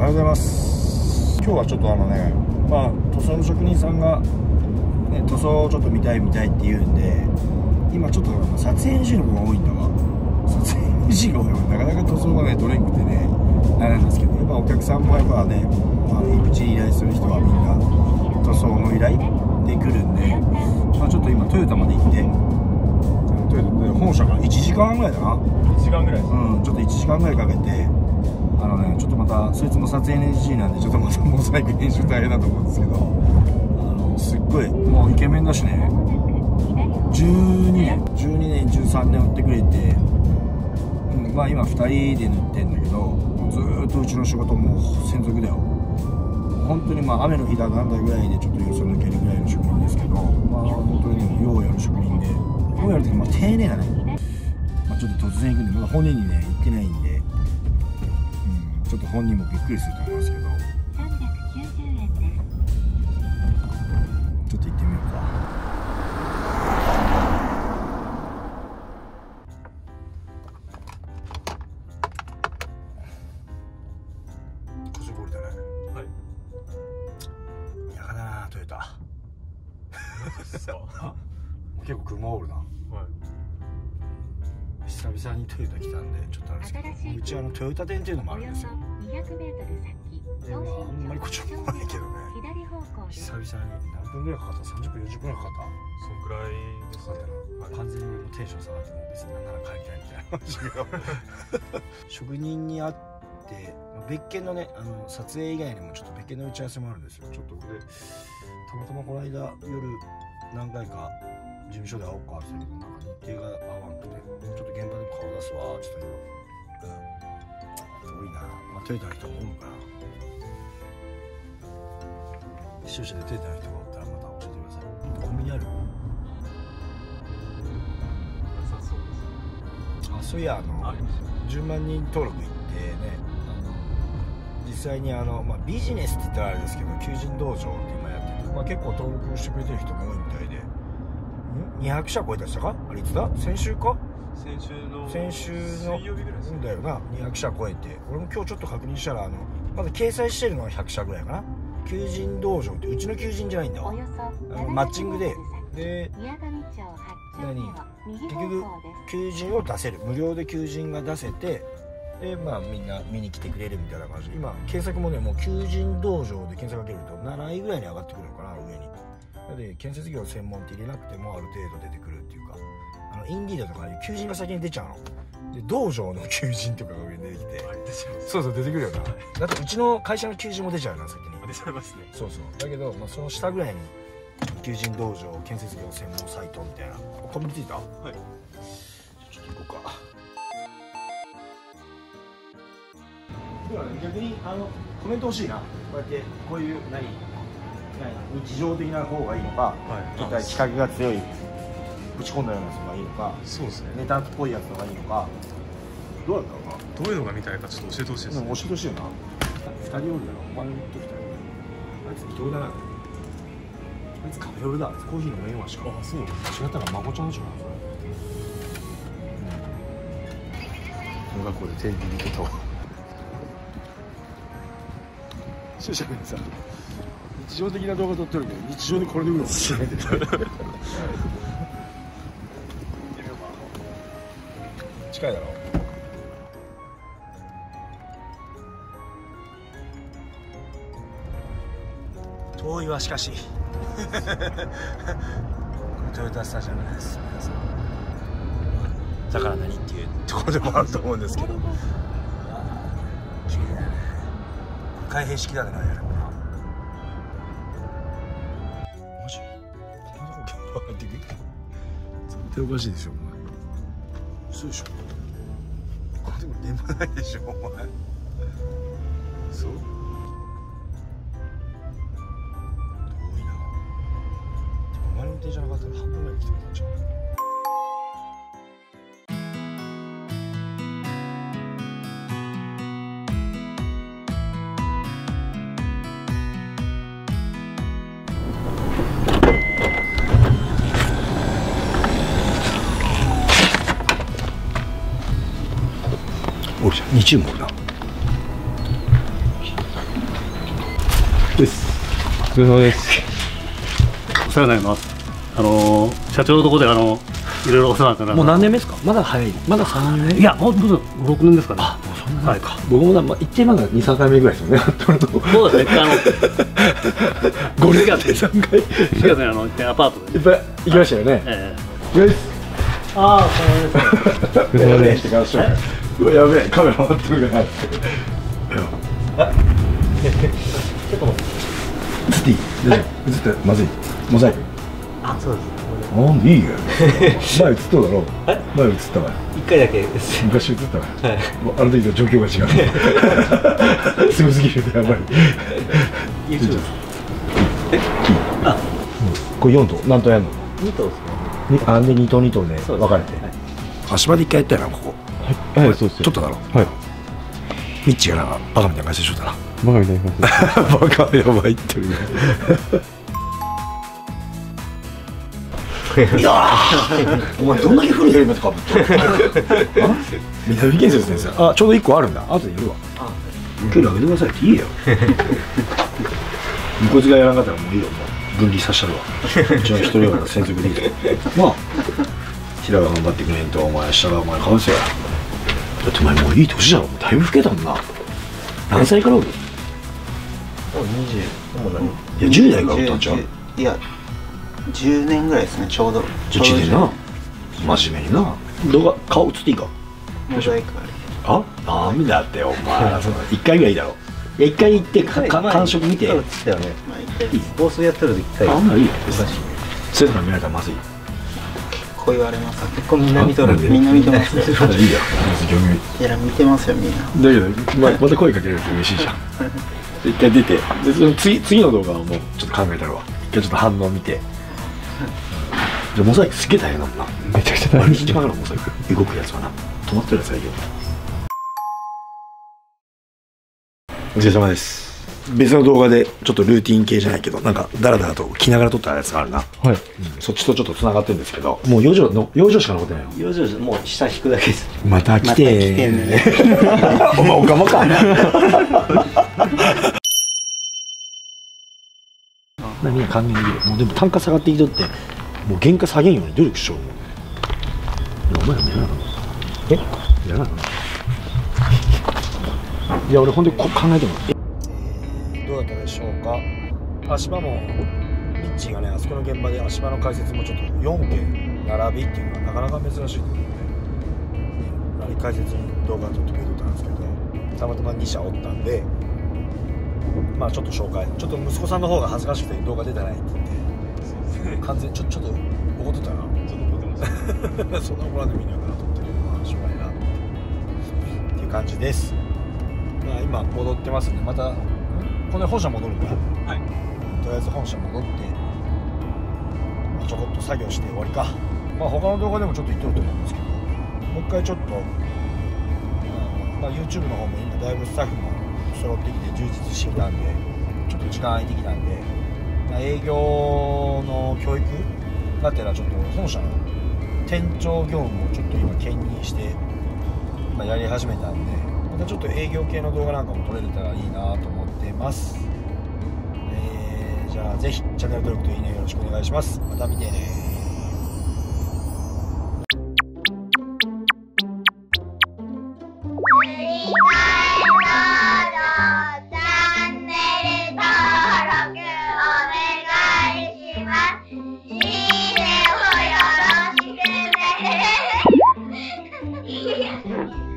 はようございます。今日はちょっと塗装の職人さんが、ね、塗装をちょっと見たいって言うんで、今ちょっと撮影 NG の子が多いんだわ。撮影 NG が多いわ。なかなか塗装がね取れんくてねあれなんですけど、やっぱお客さんもやっぱね、うちに依頼する人はみんな塗装の依頼で来るんで、ちょっと今トヨタまで行って、トヨタで本社から1時間ぐらいだな。 1時間ぐらいです、 ちょっと1時間ぐらいかけて、ちょっとまたそいつも撮影 NG なんで、ちょっとまたモザイク編集大変だと思うんですけど、すっごいもうイケメンだしね、12年13年売ってくれて、今2人で塗ってんだけど、ずーっとうちの仕事も専属だよ。本当に雨の日だなんだぐらいでちょっとよそ抜けるぐらいの職人ですけど、本当にね、ようやる職人で、ようやるって丁寧だね。ちょっと突然行くんで、まだ本人にね言ってないんで、ちょっと本人もびっくりすると思いますけど、 390円です。 ちょっと行ってみようか。高速降りたね。 はい。 やかだなトヨタ。結構車おるな。はい。久々にトヨタ来たんでちょっとあれですけど、うちトヨタ店っていうのもあるんですよ。あんまりこっちも来ないけどね。久々に何分ぐらいかかった？ 30分40分ぐらいかかった？ そんくらいですね。 完全にテンション下がって、もう別になんなら帰りたいみたいな感じだけど職人に会って別件のね、撮影以外にもちょっと別件の打ち合わせもあるんですよ。ちょっとこれたまたまこの間夜何回か事務所で会おうかって言ったけど、なんか日程が合わんくて、ちょっと現場でも顔出すわちょっと今、遠いな。トヨタの人もおるかな。視聴者でトヨタの人がおったらまた教えてください。コンビニある？そういや10万人登録いってね、実際にビジネスって言ったらあれですけど、求人道場って今やってて、結構登録してくれてる人も多いみたいで、200社超えたしたか？あれいつだ？先週か？先週の水曜日ぐらいですだよな。200社超えて、俺も今日ちょっと確認したらまだ掲載してるのは100社ぐらいかな。求人道場ってうちの求人じゃないんだわ。マッチングで結局求人を出せる、無料で求人が出せて、でみんな見に来てくれるみたいな感じで、今検索もね、もう求人道場で検索かけると7位ぐらいに上がってくるのかな、上に。で建設業専門って入れなくてもある程度出てくるっていうか、インディードとか求人が先に出ちゃうので、道場の求人とかが上に出てきて、そう出てくるよな。だってうちの会社の求人も出ちゃうな、先に。 出ちゃいますね。 そうだけど、その下ぐらいに求人道場建設業専門サイトみたいな。コンビニついた？はい。ちょっと行こうか。逆にコメント欲しいな。こうやってこういう日常的な方がいいのか、ちょっと仕掛けが強いぶち込んだようなやつがいいのか、そうですね、ネタっぽいやつがいいのか、どうだったのか。 どういうのが見たいかちょっと教えてほしいです。 教えてほしいよな。2人おるだろ。お前と2人。あいつ一人だな。あいつカフェオレだ。コーヒー飲めんわしか。そう。違ったらまこちゃんでしょ。小学校でテレビ見てと。視聴者にさ、日常的な動画撮ってるけど、日常でこれでうろうろしてないで。近いだろ。遠いはしかしトヨタスタジアムです。皆さんだから何っていうところでもあると思うんですけど、綺麗だね。開閉式だね。なんやろな。マジこんなとこ現場入ってくる？絶対おかしいでしょお前。そうでしょ。これでも現場ないでしょお前。そう運転じゃなかったら半分ぐらい来てくれたんちゃう？おるじゃん、2チームおるな。 です。お疲れ様です。お世話になります。社長のところでいろいろお世話になってもう何年目ですか？まだ早い。まだ3年。 いや、もう5、6年ですかね。 あ、もうそんなにか。僕も言ってまだ2、3回目ぐらいですよね。 そうですね。 ゴリラで3回。 4月にアパートでいっぱい行きましたよね。よし。 ああ、そうです。 うわ、やべえ、カメラ回ってるから。ちょっと待って。映っていい？映ってまずい。モザイク。 あ、そうです。 なんでいいよ。前映っただろ。前映ったわ。 1回だけです。 昔映ったわ。あの時と状況が違う。すごすぎるやばい。YouTube。あ、これ4頭何頭やるの？2頭ですね。あんで2頭2頭で分かれて。足場で1回やったよなここ。はい、そうです。撮っただろ。はい。ミッチがなんかバカみたいな感じでしょったな。バカみたいな感じ。バカやばいってる。いやお前どんだけフルヘルメットかぶってる？南建設先生。あ、ちょうど1個あるんだ。後でいるわ。距離上げてくださいっていいよ。こいつがやらなかったらもういいよ。分離させたるわ。うちの一人やから専属でいいよ。まあ平が頑張ってくれんとお前下がお前かわせや。だってお前もういい年じゃろ。だいぶ老けたもんな。何歳からおる？ もう20、もう何？ いや10代からおったんちゃう？ いや10年ぐらいですね、ちょうど。 うちでな、真面目にな。動画顔映っていいか？ モザイクある。 あ、ダメだってお前。1回ぐらいいいだろ。いや1回行って感触見て。 まあ放送やったら1回。 あんならいいよ。そういうの見られたらまずい。 結構言われます。 結構みんな見とる。 みんな見てますよ。 いいよ。 いや見てますよみんな。 だけどまた声かけられると嬉しいじゃん。一回出て、でその次の動画はもうちょっと考えたらわ。一回ちょっと反応見て。じゃモザイクすげえ大変だもんな。めちゃくちゃ大変。一番からモザイク動くやつはな。止まってるやつはいいよ。お疲れ様です。別の動画でちょっとルーティン系じゃないけどなんかダラダラと着ながら撮ったやつがあるな。はい。そっちとちょっと繋がってるんですけど、もう養生しか残ってないよ。 養生もう下引くだけです。 また来てー。お前おかまか。みんな還元できる。もうでも単価下がってきとってもう原価下げんように努力しよう。いやお前らもやらなかった。やらなかった。いや俺ほんで考えてもどうだったでしょうか。足場もミッチーがねあそこの現場で足場の解説もちょっと4件並びっていうのはなかなか珍しいと思うので、解説に動画撮ってくれてたんですけどたまたま2社おったんでまあちょっと紹介ちょっと息子さんの方が恥ずかしくて動画出てないって言って完全にちょっと怒ってたな。ちょっと怒ってました。そんな怒らんでもいいのかなと思ってまあしょうがないなっていう感じです。まあ今戻ってますんでまたこの本社戻るんだ。はい。とりあえず本社戻って、まあ、ちょこっと作業して終わりか。まあ他の動画でもちょっと言ってると思うんですけどもう一回ちょっと、まあ、YouTube の方も今だいぶスタッフも揃ってきて充実してきたんでちょっと時間空いてきたんで、まあ、営業の教育だったらちょっと本社の店長業務をちょっと今兼任して、まあ、やり始めたんでまたちょっと営業系の動画なんかも撮れれたらいいなと思ってます。じゃあぜひチャンネル登録といいねよろしくお願いします。また見てね。 いいねをよろしくね。